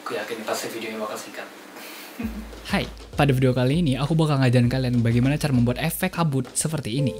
Aku yakin pasti videonya bakal singkat. Hai, pada video kali ini aku bakal ngajarin kalian bagaimana cara membuat efek kabut seperti ini.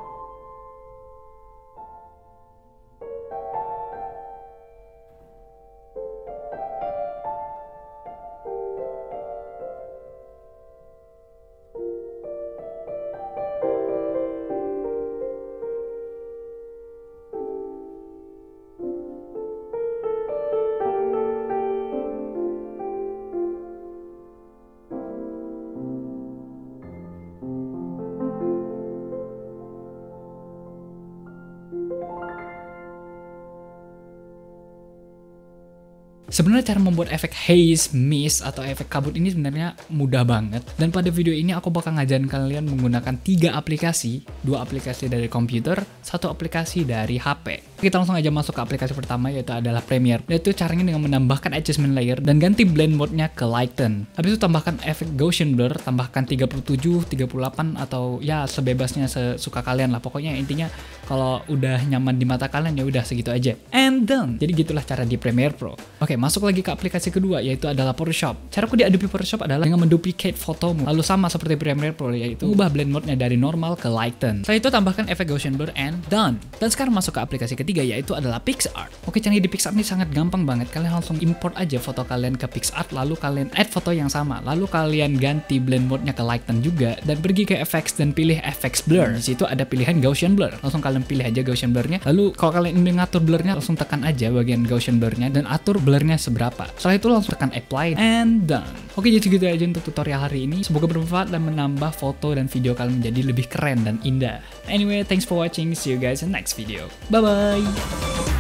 Sebenarnya cara membuat efek haze, mist, atau efek kabut ini sebenarnya mudah banget. Dan pada video ini aku bakal ngajarin kalian menggunakan 3 aplikasi. 2 aplikasi dari komputer, 1 aplikasi dari HP. Kita langsung aja masuk ke aplikasi pertama, yaitu adalah Premiere. Yaitu caranya dengan menambahkan adjustment layer dan ganti blend mode-nya ke lighten. Habis itu tambahkan efek Gaussian blur, tambahkan 37, 38, atau ya sebebasnya sesuka kalian lah. Pokoknya intinya kalau udah nyaman di mata kalian ya udah segitu aja. And done. Jadi gitulah cara di Premiere Pro. Oke, masuk lagi ke aplikasi kedua, yaitu adalah Photoshop. Caraku di Adobe Photoshop adalah dengan menduplicate fotomu. Lalu sama seperti Premiere Pro, yaitu ubah blend mode-nya dari normal ke lighten. Setelah itu tambahkan efek Gaussian blur and done. Dan sekarang masuk ke aplikasi ketiga, yaitu adalah PicsArt. Oke, caranya di PicsArt ini sangat gampang banget. Kalian langsung import aja foto kalian ke PicsArt, lalu kalian add foto yang sama, lalu kalian ganti blend mode-nya ke lighten juga, dan pergi ke effects dan pilih effects blur. Di situ ada pilihan Gaussian blur. Langsung kalian pilih aja Gaussian blur-nya. Lalu kalau kalian ingin ngatur blur-nya, langsung tekan aja bagian Gaussian blur-nya dan atur blur-nya seberapa. Setelah itu langsung tekan apply and done. Oke, jadi segitu aja untuk tutorial hari ini. Semoga bermanfaat dan menambah foto dan video kalian menjadi lebih keren dan indah. Anyway, thanks for watching. See you guys in the next video. Bye bye.